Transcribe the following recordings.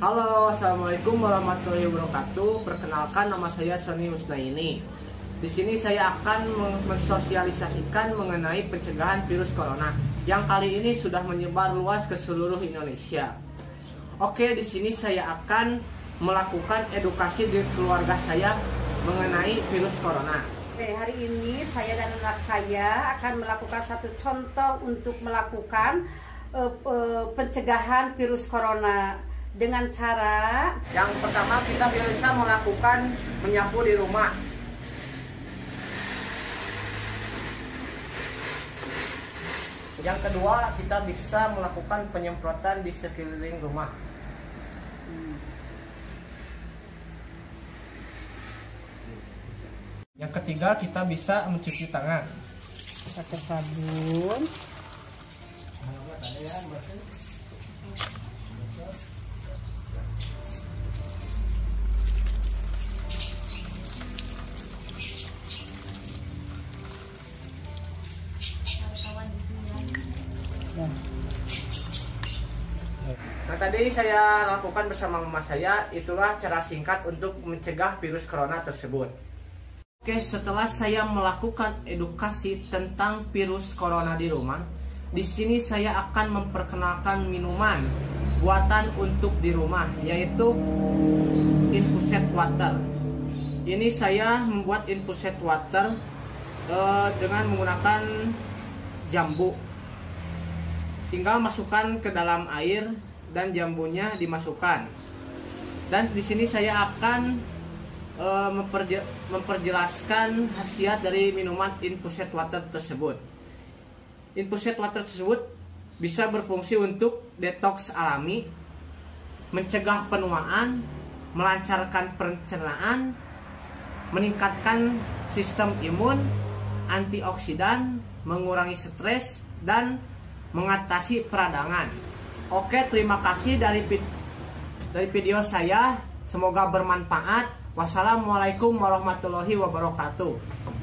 Halo, assalamualaikum warahmatullahi wabarakatuh. Perkenalkan, nama saya Sony Husnaini. Di sini saya akan mensosialisasikan mengenai pencegahan virus corona yang kali ini sudah menyebar luas ke seluruh Indonesia. Oke, di sini saya akan melakukan edukasi di keluarga saya mengenai virus corona. Oke, hari ini saya dan anak saya akan melakukan satu contoh untuk melakukan pencegahan virus corona. Dengan cara yang pertama, kita bisa melakukan menyapu di rumah. Yang kedua, kita bisa melakukan penyemprotan di sekeliling rumah. Yang ketiga, kita bisa mencuci tangan pakai sabun. Nah, tadi saya lakukan bersama mama saya. Itulah cara singkat untuk mencegah virus corona tersebut. Oke, setelah saya melakukan edukasi tentang virus corona di rumah, di sini saya akan memperkenalkan minuman buatan untuk di rumah, yaitu infused water. Ini saya membuat infused water dengan menggunakan jambu. Tinggal masukkan ke dalam air dan jambunya dimasukkan. Dan di sini saya akan memperjelaskan khasiat dari minuman infused water tersebut. Infused water tersebut bisa berfungsi untuk detoks alami, mencegah penuaan, melancarkan pencernaan, meningkatkan sistem imun, antioksidan, mengurangi stres, dan mengatasi peradangan. Oke, terima kasih dari video saya. Semoga bermanfaat. Wassalamualaikum warahmatullahi wabarakatuh.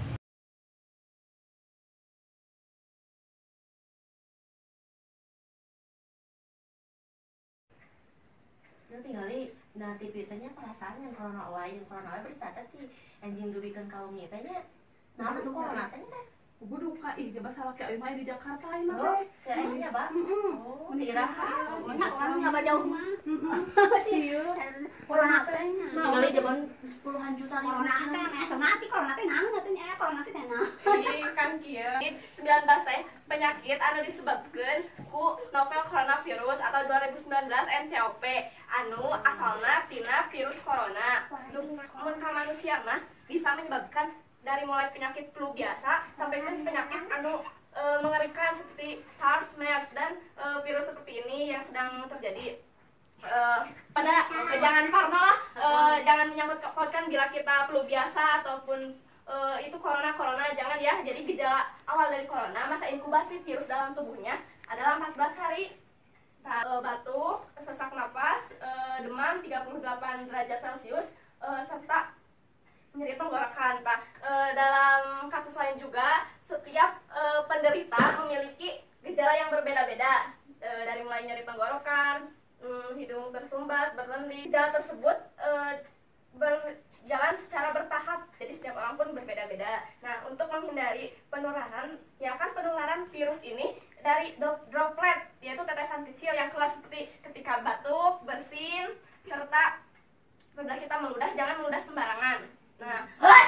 Tinggali nah TV tanya perasaan yang corona berita tadi anjing dubikan kaum tanya nah itu corona tanya gue duka ih coba salah kayak main di Jakarta ini teh saya Pak. Oh tiraha banyak orang nggak jauh mah siu corona teh tinggali zaman puluhan juta corona teh mati corona teh naon atunya corona teh naon kan kieu 19 teh penyakit anu disebabkeun ku novel coronavirus atau 2019 NCOP anu asalna tina virus corona. Mun ka manusia mah bisa menyebabkan dari mulai penyakit flu biasa sampai ke penyakit anu mengerikan seperti SARS, MERS dan virus seperti ini yang sedang terjadi. Pada jangan parno lah, jangan menyangkut pautkan bila kita flu biasa ataupun itu corona jangan ya. Jadi gejala awal dari corona masa inkubasi virus dalam tubuhnya adalah 14 hari. Batuk, sesak napas, demam 38 derajat Celcius, serta nyeri tenggorokan. Dalam kasus lain juga setiap penderita memiliki gejala yang berbeda-beda, dari mulai nyeri tenggorokan, hidung tersumbat, berlendir. Gejala tersebut berjalan secara bertahap, jadi setiap orang pun berbeda-beda. Nah, untuk menghindari penularan, ya kan penularan virus ini dari droplet, yaitu tetesan kecil yang keluar seperti ketika batuk, bersin, serta apabila kita meludah, jangan meludah sembarangan. Nah,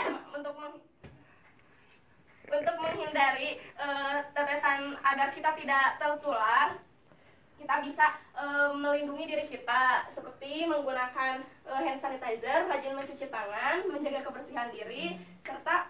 untuk menghindari tetesan agar kita tidak tertular, kita bisa melindungi diri kita seperti menggunakan hand sanitizer, rajin mencuci tangan, menjaga kebersihan diri, serta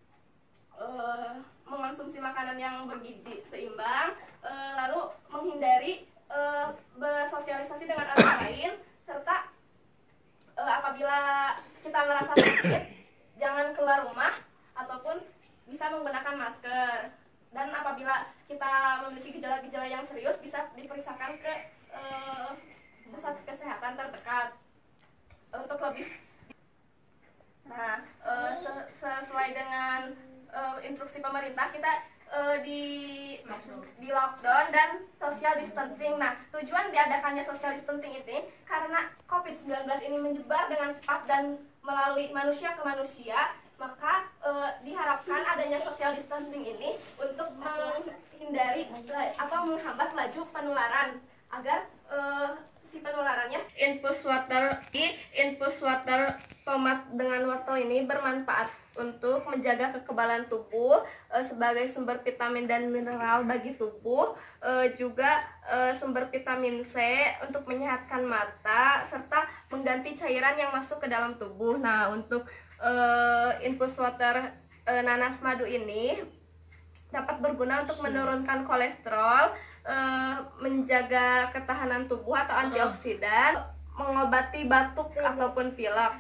mengonsumsi makanan yang bergizi seimbang, lalu menghindari bersosialisasi dengan orang lain, serta apabila kita merasa sakit jangan keluar rumah ataupun bisa menggunakan masker. Dan apabila kita memiliki gejala-gejala yang serius bisa diperiksakan ke pusat kesehatan terdekat untuk lebih. Nah, sesuai dengan instruksi pemerintah kita di lockdown dan social distancing. Nah, tujuan diadakannya social distancing ini karena COVID-19 ini menyebar dengan cepat dan melalui manusia ke manusia, maka diharapkan adanya social distancing ini untuk menghindari atau menghambat laju penularan agar si penularannya. Infus water tomat dengan wortel ini bermanfaat untuk menjaga kekebalan tubuh sebagai sumber vitamin dan mineral bagi tubuh, juga sumber vitamin C untuk menyehatkan mata serta mengganti cairan yang masuk ke dalam tubuh. Nah, untuk infus water nanas madu ini dapat berguna untuk menurunkan kolesterol, menjaga ketahanan tubuh atau antioksidan, mengobati batuk ataupun pilek.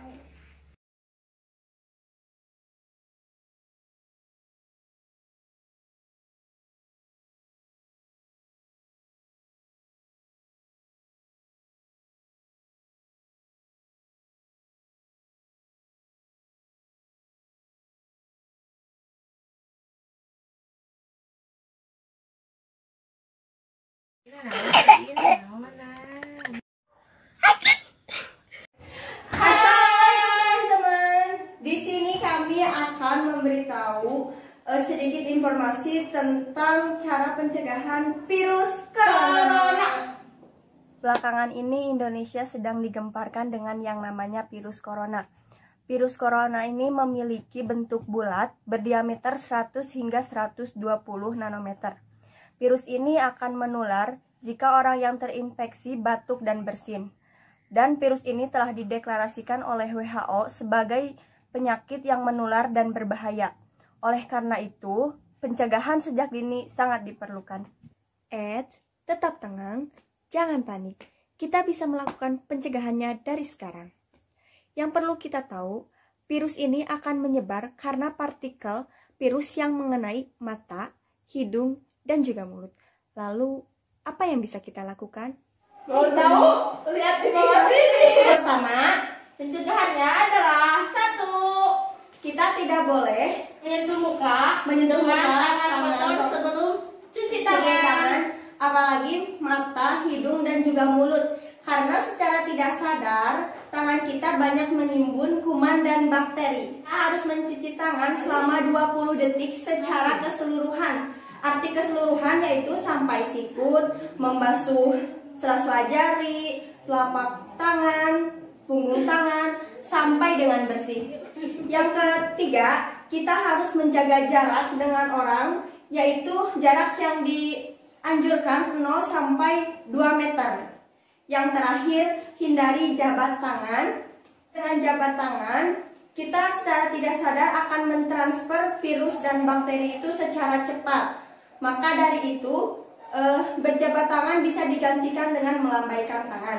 Assalamualaikum teman-teman. Di sini kami akan memberitahu sedikit informasi tentang cara pencegahan virus corona. Belakangan ini Indonesia sedang digemparkan dengan yang namanya virus corona. Virus corona ini memiliki bentuk bulat berdiameter 100 hingga 120 nanometer. Virus ini akan menular jika orang yang terinfeksi batuk dan bersin. Dan virus ini telah dideklarasikan oleh WHO sebagai penyakit yang menular dan berbahaya. Oleh karena itu, pencegahan sejak dini sangat diperlukan. Tetap tenang, jangan panik. Kita bisa melakukan pencegahannya dari sekarang. Yang perlu kita tahu, virus ini akan menyebar karena partikel virus yang mengenai mata, hidung, dan juga mulut. Lalu, apa yang bisa kita lakukan? Mau tahu? Lihat di bawah sini. Pertama, Pencegahannya adalah 1. kita tidak boleh Menyentuh muka menyentuh dengan muka, tangan tangan, kotor sebelum cuci cuci tangan. tangan, apalagi mata, hidung, dan juga mulut. Karena secara tidak sadar, tangan kita banyak menimbun kuman dan bakteri. Kita harus mencuci tangan selama 20 detik secara keseluruhan. Arti keseluruhan yaitu sampai sikut, membasuh sela-sela jari, telapak tangan, punggung tangan, sampai dengan bersih. Yang ketiga, kita harus menjaga jarak dengan orang, yaitu jarak yang dianjurkan 0 sampai 2 meter. Yang terakhir, hindari jabat tangan. Dengan jabat tangan, kita secara tidak sadar akan mentransfer virus dan bakteri itu secara cepat. Maka dari itu, berjabat tangan bisa digantikan dengan melambaikan tangan.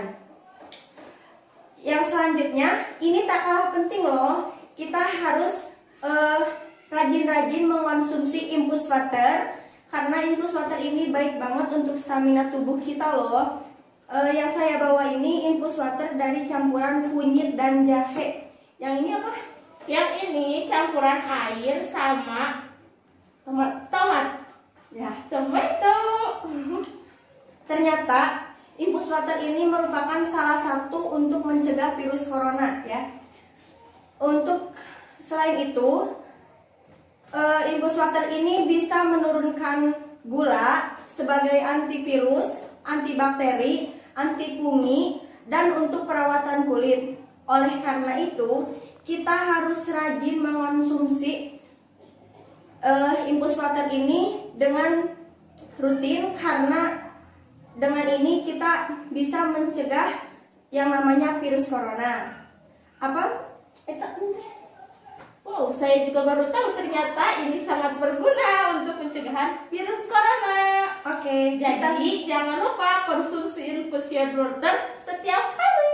Yang selanjutnya, ini tak kalah penting loh. Kita harus rajin-rajin mengkonsumsi infus water, karena infus water ini baik banget untuk stamina tubuh kita loh. Yang saya bawa ini infus water dari campuran kunyit dan jahe. Yang ini apa? Yang ini campuran air sama tomat. Ya. Tomato. Ternyata infus water ini merupakan salah satu untuk mencegah virus corona ya. Untuk selain itu, infus water ini bisa menurunkan gula sebagai antivirus, antibakteri, anti fungi, dan untuk perawatan kulit. Oleh karena itu, kita harus rajin mengonsumsi infus water ini dengan rutin, karena dengan ini kita bisa mencegah yang namanya virus corona. Apa? Wow, saya juga baru tahu ternyata ini sangat berguna untuk pencegahan virus corona. Oke, Jadi jangan lupa konsumsi infusion water setiap hari.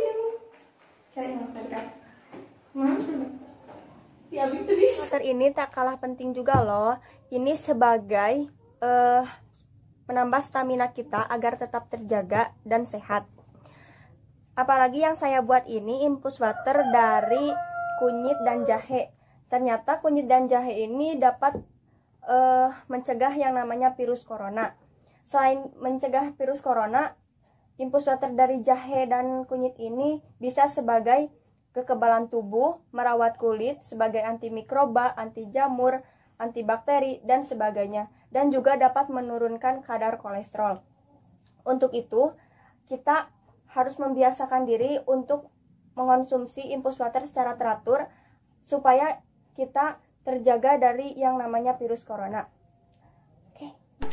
Water ini tak kalah penting juga loh. Ini sebagai menambah stamina kita agar tetap terjaga dan sehat. Apalagi yang saya buat ini infus water dari kunyit dan jahe. Ternyata kunyit dan jahe ini dapat mencegah yang namanya virus corona. Selain mencegah virus corona, infus water dari jahe dan kunyit ini bisa sebagai kekebalan tubuh, merawat kulit, sebagai antimikroba, anti jamur, antibakteri, dan sebagainya. Dan juga dapat menurunkan kadar kolesterol. Untuk itu, kita harus membiasakan diri untuk mengonsumsi infus water secara teratur supaya kita terjaga dari yang namanya virus corona. Oke.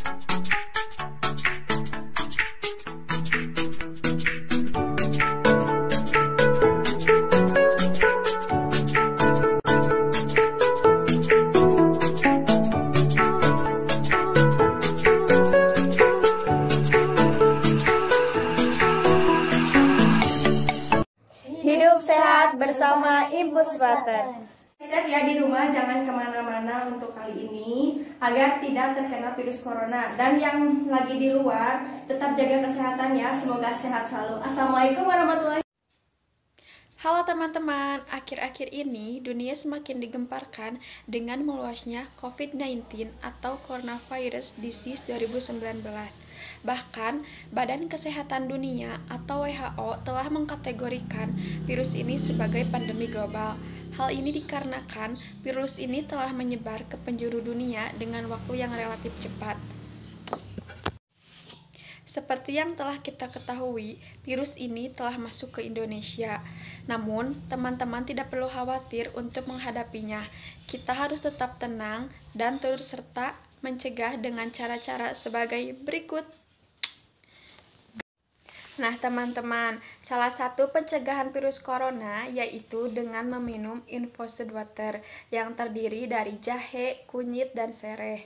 Hidup sehat bersama Infus Water. Step ya di rumah, jangan kemana-mana untuk kali ini agar tidak terkena virus corona. Dan yang lagi di luar, tetap jaga kesehatan ya. Semoga sehat selalu. Assalamualaikum warahmatullahi wabarakatuh. Halo teman-teman, akhir-akhir ini dunia semakin digemparkan dengan meluasnya COVID-19 atau Coronavirus Disease 2019. Bahkan, Badan Kesehatan Dunia atau WHO telah mengkategorikan virus ini sebagai pandemi global. Hal ini dikarenakan virus ini telah menyebar ke penjuru dunia dengan waktu yang relatif cepat. Seperti yang telah kita ketahui, virus ini telah masuk ke Indonesia. Namun, teman-teman tidak perlu khawatir untuk menghadapinya. Kita harus tetap tenang dan turut serta mencegah dengan cara-cara sebagai berikut. Nah, teman-teman, salah satu pencegahan virus corona yaitu dengan meminum infused water yang terdiri dari jahe, kunyit, dan sereh.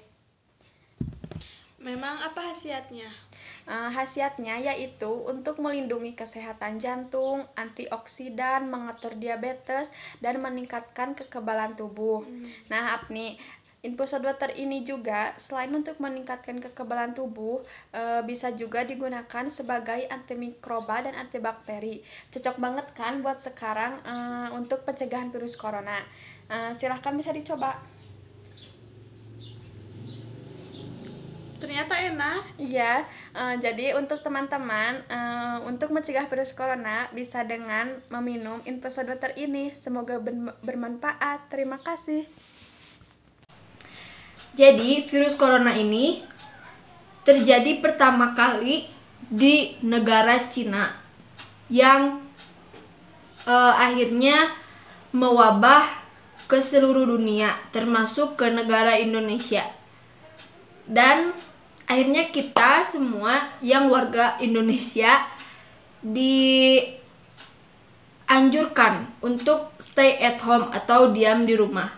Memang apa khasiatnya? Khasiatnya yaitu untuk melindungi kesehatan jantung, antioksidan, mengatur diabetes, dan meningkatkan kekebalan tubuh. Nah, Apni, infused water ini juga selain untuk meningkatkan kekebalan tubuh, bisa juga digunakan sebagai antimikroba dan antibakteri. Cocok banget kan buat sekarang untuk pencegahan virus corona. Silahkan bisa dicoba. Ternyata enak. Iya, jadi untuk teman-teman, untuk mencegah virus corona bisa dengan meminum infused water ini. Semoga bermanfaat. Terima kasih. Jadi virus corona ini terjadi pertama kali di negara Cina yang akhirnya mewabah ke seluruh dunia, termasuk ke negara Indonesia. Dan akhirnya kita semua yang warga Indonesia dianjurkan untuk stay at home atau diam di rumah.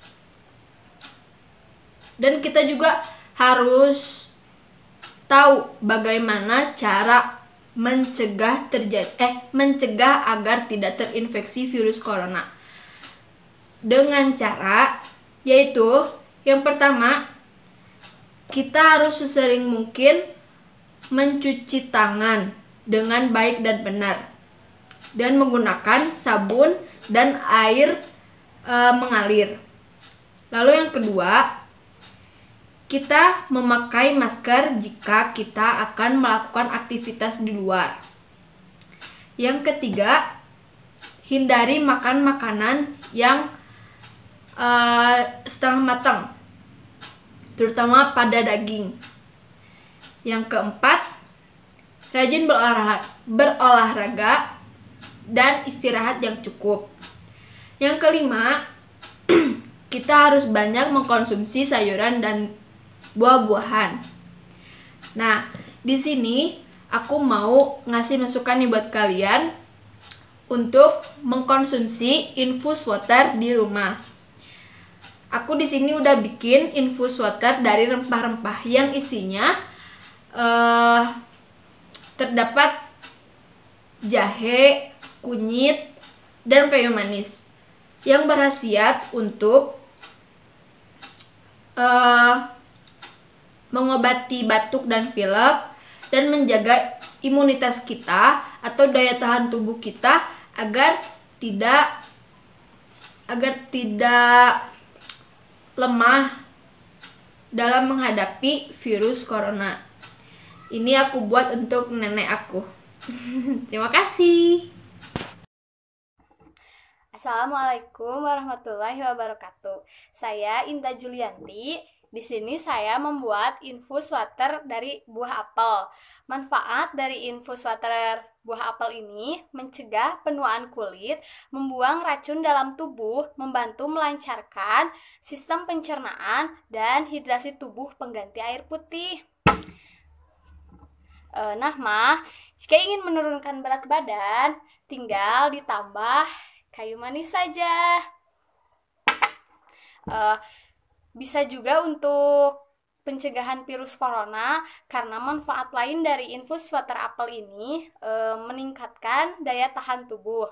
Dan kita juga harus tahu bagaimana cara mencegah agar tidak terinfeksi virus corona. Dengan cara yaitu yang pertama, kita harus sesering mungkin mencuci tangan dengan baik dan benar dan menggunakan sabun dan air mengalir. Lalu yang kedua, kita memakai masker jika kita akan melakukan aktivitas di luar. Yang ketiga, hindari makan makanan yang setengah matang, terutama pada daging. Yang keempat, rajin berolahraga dan istirahat yang cukup. Yang kelima, kita harus banyak mengkonsumsi sayuran dan buah-buahan. Nah, di sini aku mau ngasih masukan nih buat kalian untuk mengkonsumsi infused water di rumah. Aku di sini udah bikin infused water dari rempah-rempah yang isinya terdapat jahe, kunyit, dan kayu manis yang berkhasiat untuk mengobati batuk dan pilek dan menjaga imunitas kita atau daya tahan tubuh kita agar tidak lemah dalam menghadapi virus corona. Ini aku buat untuk nenek aku. Terima kasih. Assalamualaikum warahmatullahi wabarakatuh. Saya Inta Julianti. Di sini saya membuat infus water dari buah apel. Manfaat dari infus water buah apel ini mencegah penuaan kulit, membuang racun dalam tubuh, membantu melancarkan sistem pencernaan dan hidrasi tubuh pengganti air putih. Nah, Mah, jika ingin menurunkan berat badan, tinggal ditambah kayu manis saja. Bisa juga untuk pencegahan virus corona karena manfaat lain dari infus water apel ini meningkatkan daya tahan tubuh.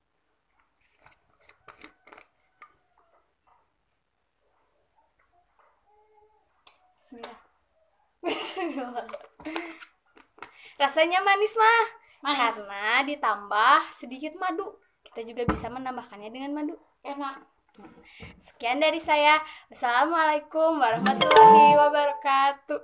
Bismillah. Rasanya manis, Mah. Karena ditambah sedikit madu. Kita juga bisa menambahkannya dengan madu. Enak. Sekian dari saya. Assalamualaikum warahmatullahi wabarakatuh.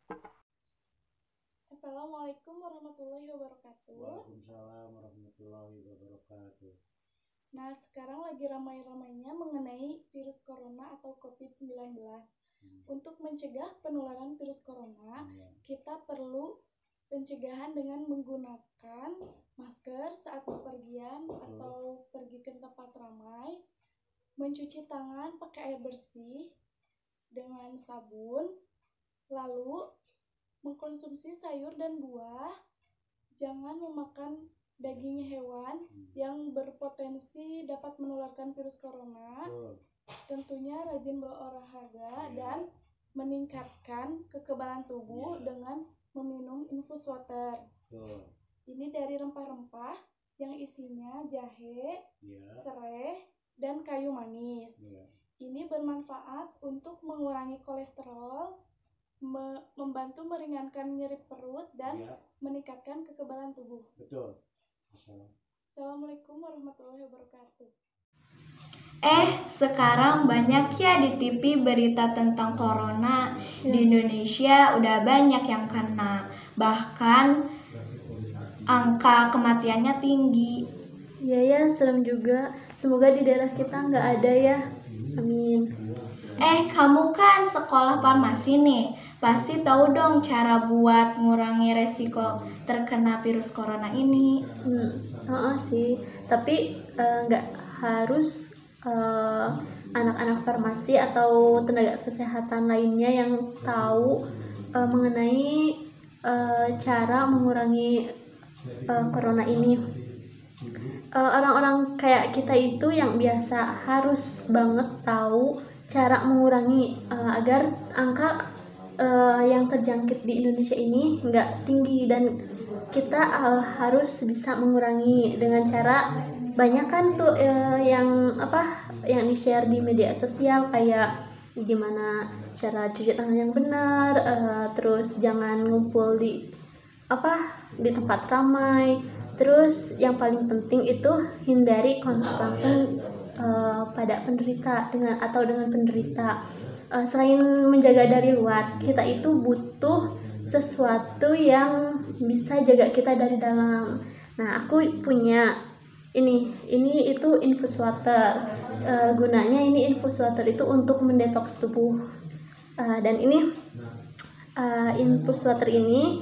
Assalamualaikum warahmatullahi wabarakatuh. Waalaikumsalam warahmatullahi wabarakatuh. Nah, sekarang lagi ramai-ramainya mengenai virus corona atau COVID-19. Untuk mencegah penularan virus corona, kita perlu pencegahan dengan menggunakan masker saat bepergian atau pergi ke tempat ramai, mencuci tangan pakai air bersih dengan sabun, lalu mengkonsumsi sayur dan buah, jangan memakan daging hewan yang berpotensi dapat menularkan virus corona, tentunya rajin berolahraga dan meningkatkan kekebalan tubuh dengan meminum infus water. Ini dari rempah-rempah yang isinya jahe, serai, dan kayu manis. Ini bermanfaat untuk mengurangi kolesterol, membantu meringankan nyeri perut, dan meningkatkan kekebalan tubuh. Betul. Assalamualaikum warahmatullahi wabarakatuh. Sekarang banyak ya di TV berita tentang corona. Di Indonesia udah banyak yang kena. Bahkan angka kematiannya tinggi. Iya ya, serem juga. Semoga di daerah kita nggak ada ya. Amin. Kamu kan sekolah farmasi nih. Pasti tahu dong cara buat ngurangi resiko terkena virus corona ini. Sih. Tapi nggak harus anak-anak farmasi atau tenaga kesehatan lainnya yang tahu mengenai cara mengurangi corona ini. Orang-orang kayak kita itu yang biasa harus banget tahu cara mengurangi agar angka yang terjangkit di Indonesia ini nggak tinggi, dan kita harus bisa mengurangi dengan cara banyak kan tuh yang di-share di media sosial, kayak gimana cara cuci tangan yang benar, terus jangan ngumpul di tempat ramai, terus yang paling penting itu hindari kontak langsung pada penderita dengan penderita. Selain menjaga dari luar, kita itu butuh sesuatu yang bisa jaga kita dari dalam. Nah, aku punya ini itu infus water. Gunanya ini infus water itu untuk mendetoks tubuh. Dan ini infus water ini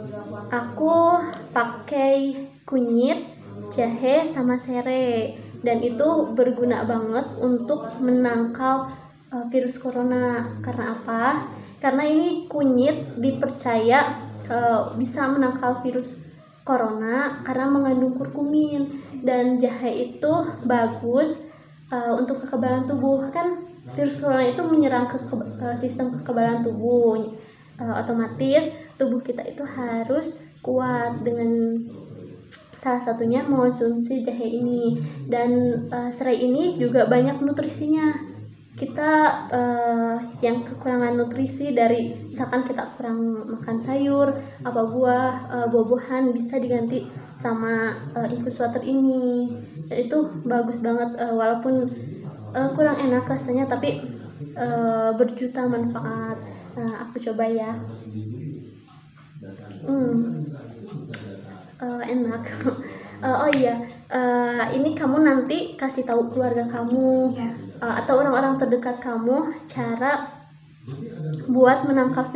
aku pakai kunyit, jahe, sama serai, dan itu berguna banget untuk menangkal virus corona. Karena apa? Karena ini kunyit dipercaya bisa menangkal virus corona karena mengandung kurkumin, dan jahe itu bagus untuk kekebalan tubuh. Kan virus corona itu menyerang sistem kekebalan tubuh, otomatis tubuh kita itu harus kuat. Dengan salah satunya mengonsumsi jahe ini, dan serai ini juga banyak nutrisinya. Kita yang kekurangan nutrisi dari misalkan kita kurang makan sayur, buah-buahan, bisa diganti sama infus water ini. Dan itu bagus banget, walaupun kurang enak rasanya, tapi berjuta manfaat. Aku coba ya. Enak. Oh iya, ini kamu nanti kasih tahu keluarga kamu atau orang-orang terdekat kamu cara buat menangkap.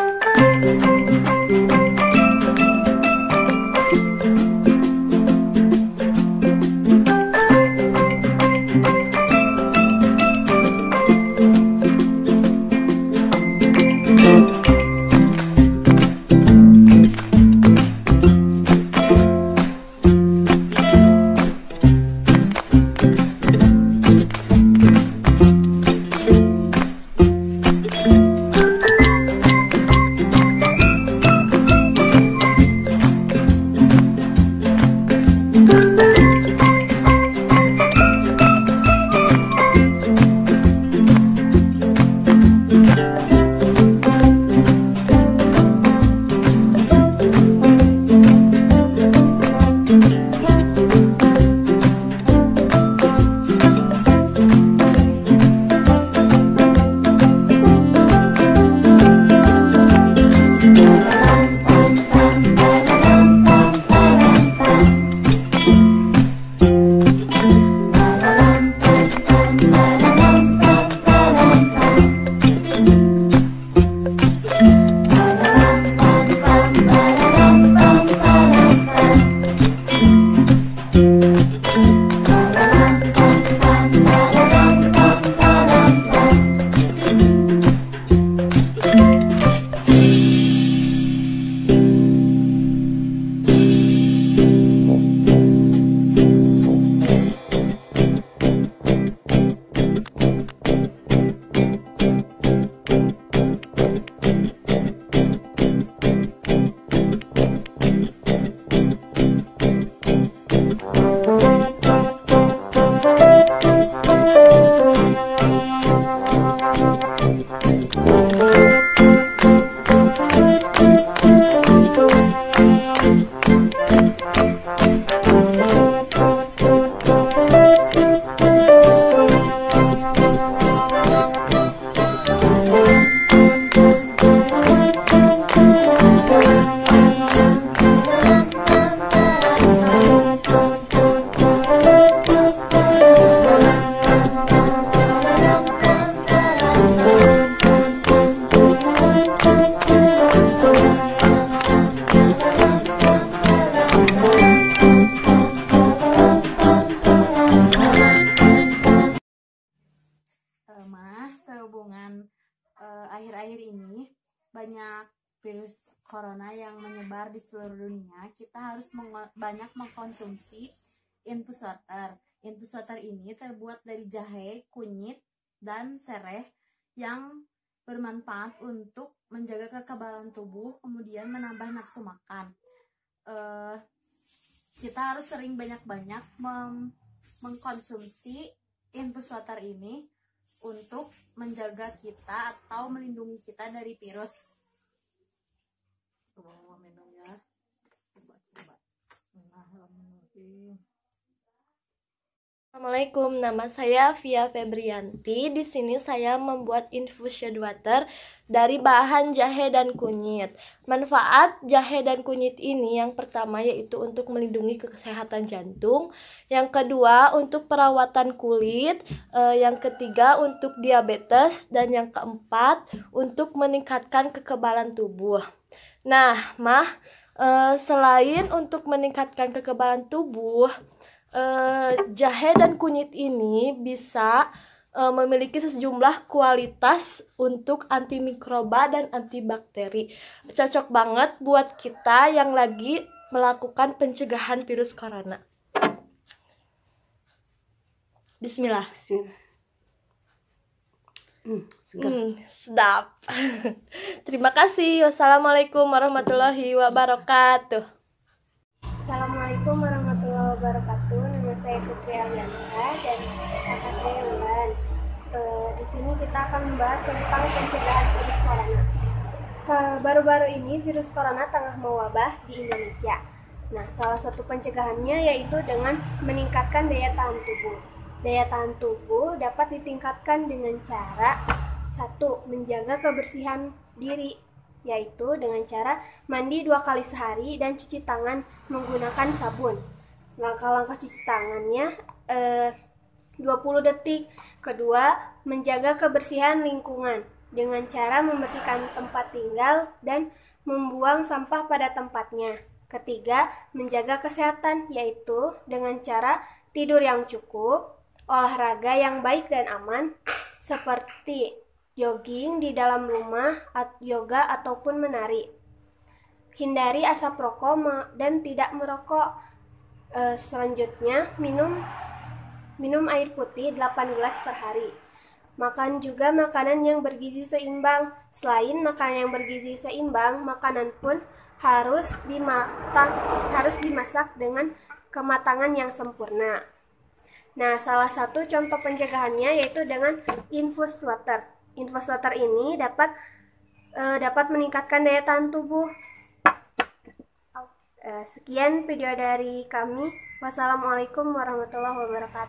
Akhir-akhir ini banyak virus corona yang menyebar di seluruh dunia. Kita harus banyak mengkonsumsi infus water. Infus water ini terbuat dari jahe, kunyit, dan sereh yang bermanfaat untuk menjaga kekebalan tubuh, kemudian menambah nafsu makan. Kita harus sering banyak-banyak mengkonsumsi infus water ini untuk menjaga kita atau melindungi kita dari virus. Coba minum ya. Coba. Assalamualaikum, nama saya Via Febrianti. Di sini saya membuat infusion water dari bahan jahe dan kunyit. Manfaat jahe dan kunyit ini yang pertama yaitu untuk melindungi kesehatan jantung, yang kedua untuk perawatan kulit, yang ketiga untuk diabetes, dan yang keempat untuk meningkatkan kekebalan tubuh. Nah, selain untuk meningkatkan kekebalan tubuh, jahe dan kunyit ini bisa memiliki sejumlah kualitas untuk antimikroba dan antibakteri. Cocok banget buat kita yang lagi melakukan pencegahan virus corona. Bismillah. Sedap. Terima kasih. Wassalamualaikum warahmatullahi wabarakatuh. Assalamualaikum warahmatullahi wabarakatuh. Nama saya Putri Alianta dan kakak saya Wulan. Di sini kita akan membahas tentang pencegahan virus corona. Baru-baru ini virus corona tengah mewabah di Indonesia. Nah, salah satu pencegahannya yaitu dengan meningkatkan daya tahan tubuh. Daya tahan tubuh dapat ditingkatkan dengan cara 1. Menjaga kebersihan diri, yaitu dengan cara mandi 2 kali sehari dan cuci tangan menggunakan sabun. Langkah-langkah cuci tangannya 20 detik. Kedua, menjaga kebersihan lingkungan dengan cara membersihkan tempat tinggal dan membuang sampah pada tempatnya. Ketiga, menjaga kesehatan, yaitu dengan cara tidur yang cukup, olahraga yang baik dan aman, seperti jogging di dalam rumah, yoga ataupun menari. Hindari asap rokok dan tidak merokok. Selanjutnya, minum air putih 8 gelas per hari. Makan juga makanan yang bergizi seimbang. Selain makanan yang bergizi seimbang, makanan pun harus dimasak dengan kematangan yang sempurna. Nah, salah satu contoh pencegahannya yaitu dengan infus water. Infus water ini dapat meningkatkan daya tahan tubuh. Sekian video dari kami. Wassalamualaikum warahmatullahi wabarakatuh.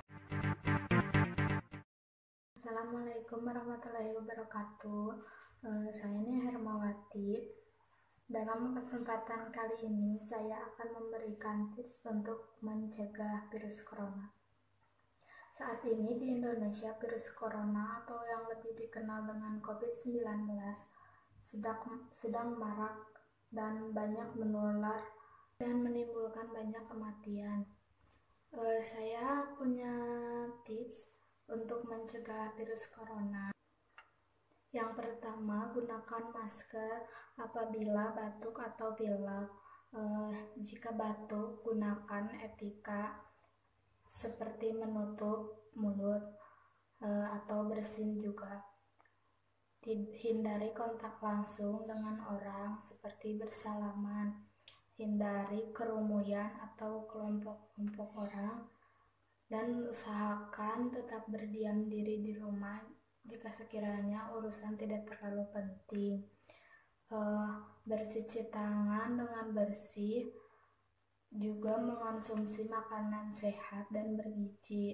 Assalamualaikum warahmatullahi wabarakatuh. Saya ini Hermawati. Dalam kesempatan kali ini saya akan memberikan tips untuk mencegah virus corona. Saat ini di Indonesia virus corona atau yang lebih dikenal dengan COVID-19 sedang marak dan banyak menular dan menimbulkan banyak kematian. Saya punya tips untuk mencegah virus corona. Yang pertama, gunakan masker apabila batuk atau pilek. Jika batuk, gunakan etika seperti menutup mulut atau bersin juga. Hindari kontak langsung dengan orang seperti bersalaman. Hindari kerumunan atau kelompok-kelompok orang. Dan usahakan tetap berdiam diri di rumah jika sekiranya urusan tidak terlalu penting. Bercuci tangan dengan bersih, juga mengonsumsi makanan sehat dan bergizi.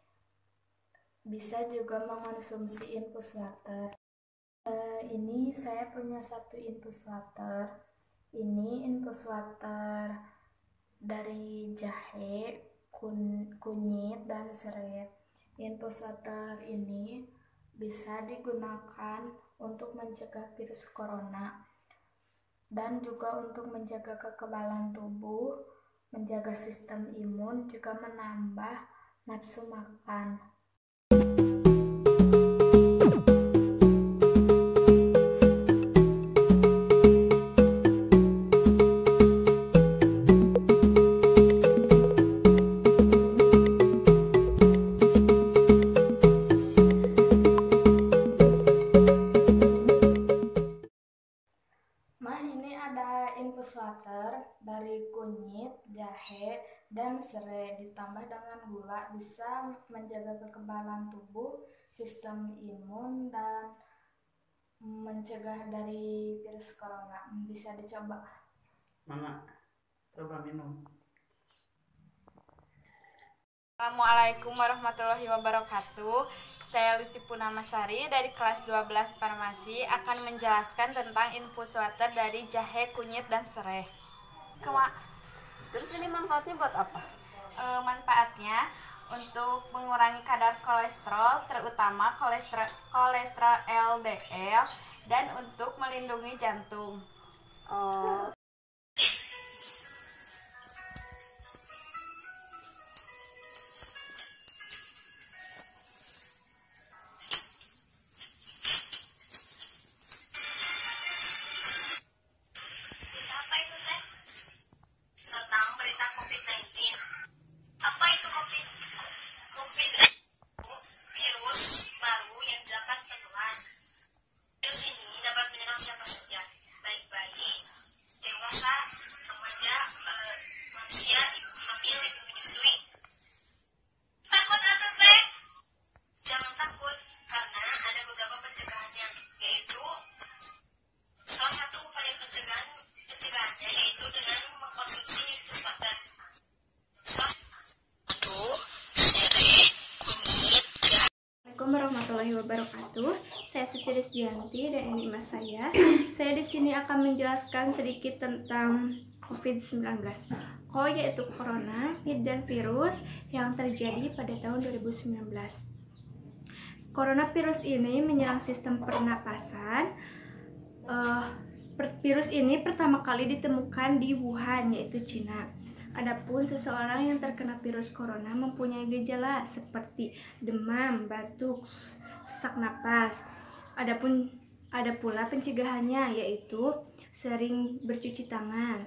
Bisa juga mengonsumsi infus water. Ini saya punya satu infus water. Ini infus water dari jahe, kunyit, dan serai. Infus water ini bisa digunakan untuk mencegah virus corona dan juga untuk menjaga kekebalan tubuh, menjaga sistem imun, juga menambah nafsu makan. Infus water dari kunyit, jahe, dan serai ditambah dengan gula bisa menjaga kekebalan tubuh, sistem imun, dan mencegah dari virus corona. Bisa dicoba. Mama, coba minum. Assalamualaikum warahmatullahi wabarakatuh. Saya Lucy Punamasari dari kelas 12 farmasi akan menjelaskan tentang infus water dari jahe, kunyit, dan serai. Terus ini manfaatnya buat apa? Manfaatnya untuk mengurangi kadar kolesterol, terutama kolesterol LDL, dan untuk melindungi jantung. Assalamualaikum warahmatullahi wabarakatuh. saya Siti Rizdianti dan ini mas saya. Saya di sini akan menjelaskan sedikit tentang COVID-19. Yaitu corona dan virus yang terjadi pada tahun 2019. Coronavirus ini menyerang sistem pernapasan. Virus ini pertama kali ditemukan di Wuhan, yaitu Cina. Adapun seseorang yang terkena virus corona mempunyai gejala seperti demam, batuk, sesak napas. Ada pula pencegahannya, yaitu sering bercuci tangan,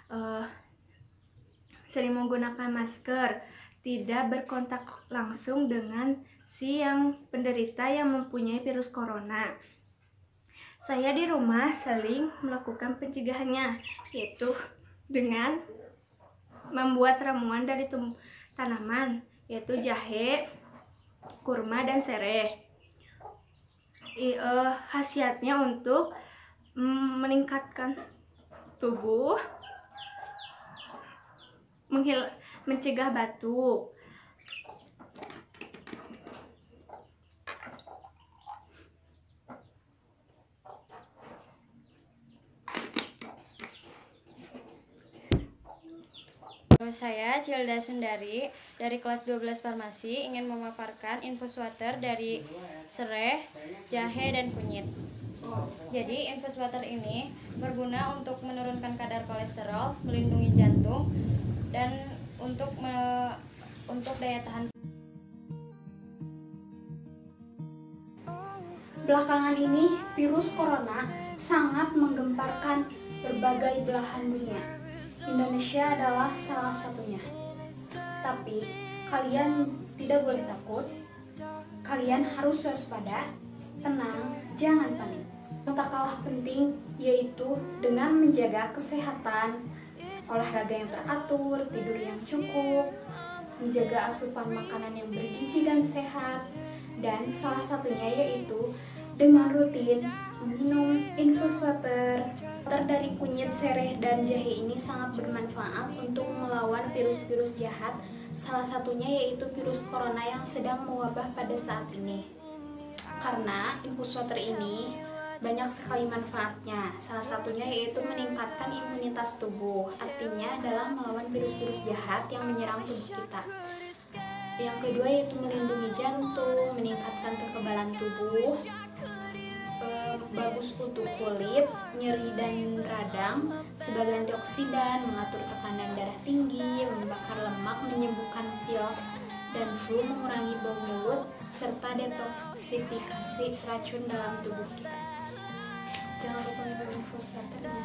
sering menggunakan masker, tidak berkontak langsung dengan si yang penderita yang mempunyai virus corona. Saya di rumah sering melakukan pencegahannya, yaitu dengan membuat ramuan dari tanaman, yaitu jahe, kurma, dan sereh. Khasiatnya untuk meningkatkan tubuh, mencegah batuk. Saya Cilda Sundari dari kelas 12 Farmasi ingin memaparkan infus water dari sereh, jahe, dan kunyit. Jadi infus water ini berguna untuk menurunkan kadar kolesterol, melindungi jantung, dan untuk daya tahan. Belakangan ini virus corona sangat menggemparkan berbagai belahan dunia. Indonesia adalah salah satunya. Tapi kalian tidak boleh takut. Kalian harus waspada, tenang, jangan panik. Yang tak kalah penting yaitu dengan menjaga kesehatan, olahraga yang teratur, tidur yang cukup, menjaga asupan makanan yang bergizi dan sehat, dan salah satunya yaitu dengan rutin meminum infus water. Water dari kunyit, sereh, dan jahe ini sangat bermanfaat untuk melawan virus-virus jahat. Salah satunya yaitu virus corona yang sedang mewabah pada saat ini. Karena infus water ini banyak sekali manfaatnya. Salah satunya yaitu meningkatkan imunitas tubuh. Artinya adalah melawan virus-virus jahat yang menyerang tubuh kita. Yang kedua yaitu melindungi jantung, meningkatkan kekebalan tubuh, bagus untuk kulit, nyeri dan radang, sebagai antioksidan, mengatur tekanan darah tinggi, membakar lemak, menyembuhkan pilek dan flu, mengurangi bau mulut, serta detoksifikasi racun dalam tubuh kita. Jangan lupa minum infus waternya.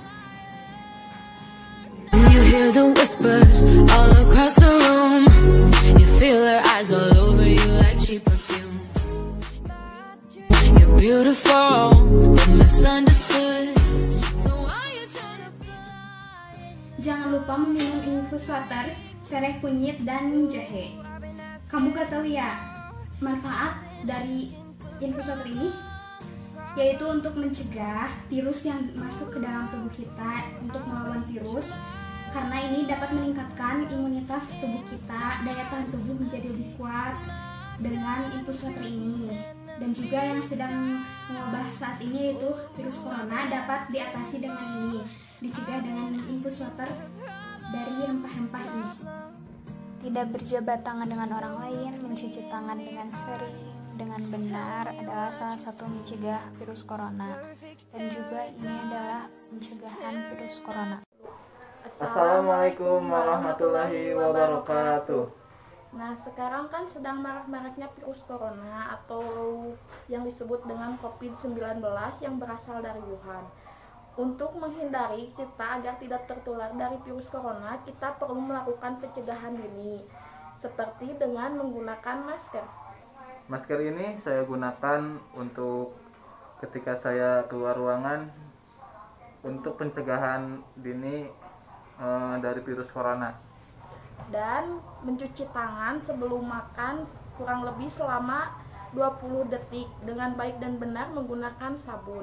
You hear the whispers all across the room. You feel their eyes all over you like cheap perfume. You're beautiful, but misunderstood. So why you trying to fly? Jangan lupa meminum infus water, sereh, kunyit, dan jahe. Kamu gak tahu ya manfaat dari infus water ini? Yaitu untuk mencegah virus yang masuk ke dalam tubuh kita, untuk melawan virus. Karena ini dapat meningkatkan imunitas tubuh kita, daya tahan tubuh menjadi lebih kuat dengan infus water ini. Dan juga yang sedang mewabah saat ini yaitu virus corona dapat diatasi dengan ini, dicegah dengan infus water dari rempah-rempah ini. Tidak berjabat tangan dengan orang lain, mencuci tangan dengan sering, dengan benar adalah salah satu mencegah virus corona. Dan juga ini adalah pencegahan virus corona. Assalamualaikum warahmatullahi wabarakatuh. Nah, sekarang kan sedang marak-maraknya virus corona atau yang disebut dengan COVID-19 yang berasal dari Wuhan. Untuk menghindari kita agar tidak tertular dari virus corona, kita perlu melakukan pencegahan dini, seperti dengan menggunakan masker. Masker ini saya gunakan untuk ketika saya keluar ruangan untuk pencegahan dini dari virus corona. Dan mencuci tangan sebelum makan kurang lebih selama 20 detik dengan baik dan benar menggunakan sabun.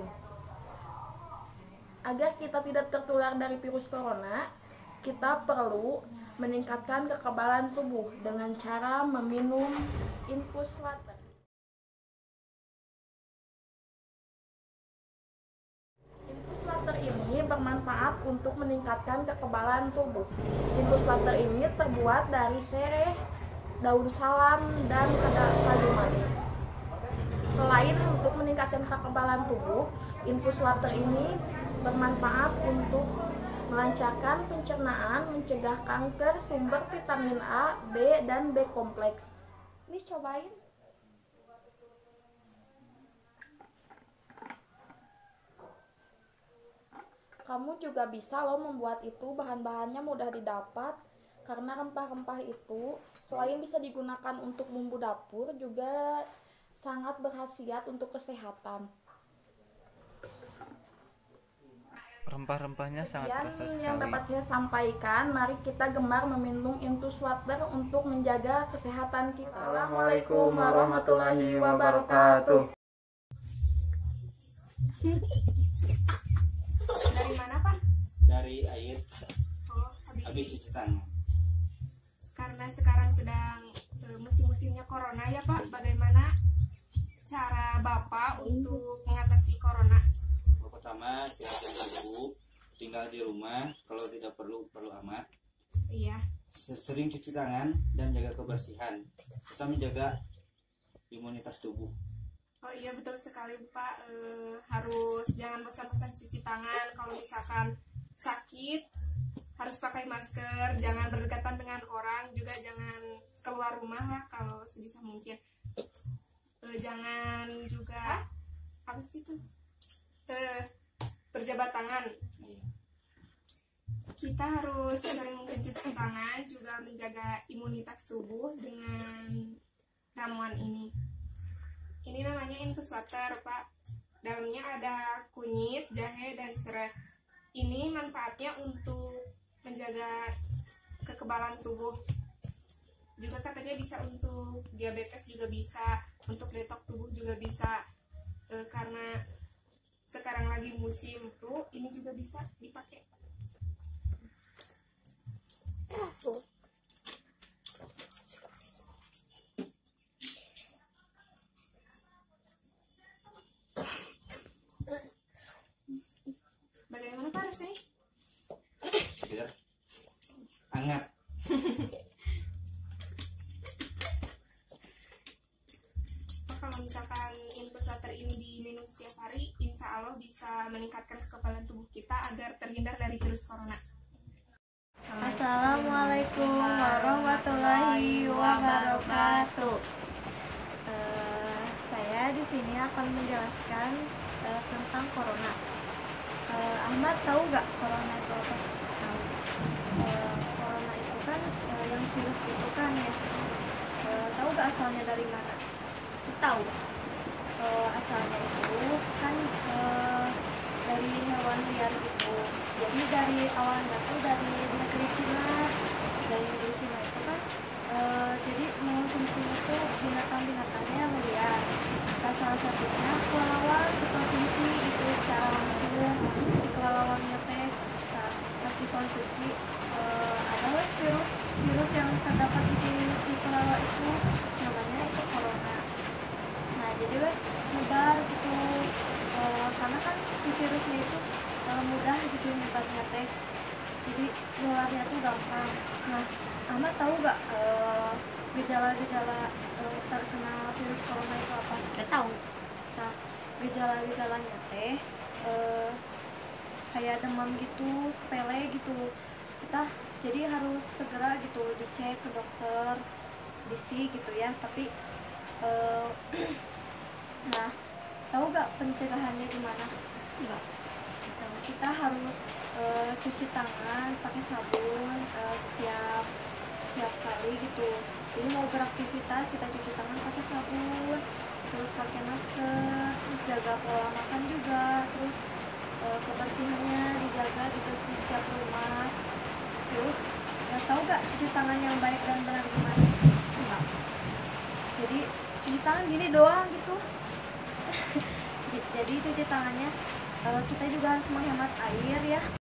Agar kita tidak tertular dari virus corona, kita perlu meningkatkan kekebalan tubuh dengan cara meminum infus water. untuk meningkatkan kekebalan tubuh. Infus water ini terbuat dari sereh, daun salam, dan kaldu manis. Selain untuk meningkatkan kekebalan tubuh, infus water ini bermanfaat untuk melancarkan pencernaan, mencegah kanker, sumber vitamin A, B, dan B kompleks. Ini cobain. Kamu juga bisa loh membuat itu, bahan-bahannya mudah didapat karena rempah-rempah itu selain bisa digunakan untuk bumbu dapur juga sangat berkhasiat untuk kesehatan. Rempah-rempahnya sangat terasa sekali. Yang dapat saya sampaikan, mari kita gemar meminum infus water untuk menjaga kesehatan kita. Assalamualaikum warahmatullahi wabarakatuh. Dari mana, Pak? Dari air. Oh, habis cuci tangan. Karena sekarang sedang musim-musimnya corona ya, Pak. Bagaimana cara Bapak untuk mengatasi corona? Pertama, silakan dulu, tinggal di rumah. Kalau tidak perlu amat. Iya. Sering cuci tangan dan jaga kebersihan, serta menjaga imunitas tubuh. Oh iya, betul sekali, Pak. Harus jangan bosan-bosan cuci tangan. Kalau misalkan sakit harus pakai masker, jangan berdekatan dengan orang, juga jangan keluar rumah lah kalau sebisa mungkin. Jangan juga apa sih itu? Berjabat tangan. Kita harus sering mencuci tangan, juga menjaga imunitas tubuh dengan ramuan ini. Ini namanya infus water, Pak. Dalamnya ada kunyit, jahe, dan serai. Ini manfaatnya untuk menjaga kekebalan tubuh. Juga katanya bisa untuk diabetes, juga bisa untuk detox tubuh, juga bisa. Karena sekarang lagi musim flu, ini juga bisa dipakai. Bagaimana, Pak, rasanya? Segar, hangat. Kalau misalkan infus water ini diminum setiap hari, insya Allah bisa meningkatkan kekebalan tubuh kita agar terhindar dari virus corona. Assalamualaikum warahmatullahi wabarakatuh. Saya di sini akan menjelaskan tentang corona. Ahmad tahu nggak corona itu apa? Tahu. Corona itu kan yang virus itu kan ya. Tahu nggak asalnya dari mana? Tahu. Asalnya itu kan dari hewan liar gitu. Jadi dari awalnya tuh dari negeri Cina. Dari negeri Cina itu kan jadi mengonsumsi itu binatang-binatangnya yang liar. Salah satunya kelelawar dikonsumsi itu secara langsung. Si kelelawangnya teh pas dikonsumsi ada virus yang terdapat di si kelelawar itu, namanya itu corona. Nah jadi nyebar gitu karena kan si virusnya itu mudah gitu nyebarnya teh, jadi nularnya tuh gampang. Nah, Ahmad tahu gak gejala-gejala terkena virus corona itu apa? Gak tahu. Nah, gejala-gejalanya teh kayak demam gitu, sepele gitu. Kita jadi harus segera gitu dicek ke dokter, disi gitu ya. Tapi nah, tahu gak pencegahannya gimana? Enggak. Kita harus cuci tangan pakai sabun setiap kali gitu. Jadi mau beraktivitas kita cuci tangan pakai sabun, terus pakai masker, terus jaga pola makan juga, terus kebersihannya dijaga gitu di setiap rumah. Terus tahu gak cuci tangan yang baik dan benar gimana? Enggak. Jadi cuci tangan gini doang gitu. Jadi cuci tangannya kita juga harus menghemat air ya.